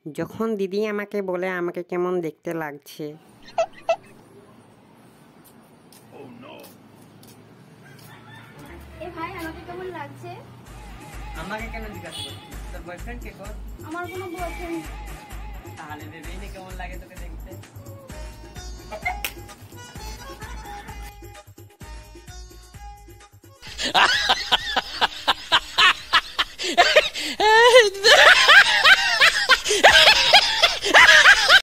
যখন দিদি আমাকে বলে আমাকে কেমন দেখতে লাগছে, এ ভাই আমাকে কেমন লাগছে? আমাকে কেন জিজ্ঞাসা করছিস? তোর বয়ফ্রেন্ড কে কর? আমার কোনো বয়ফ্রেন্ড। তাহলে ভেবেই নে কেমন লাগে তোকে দেখতে।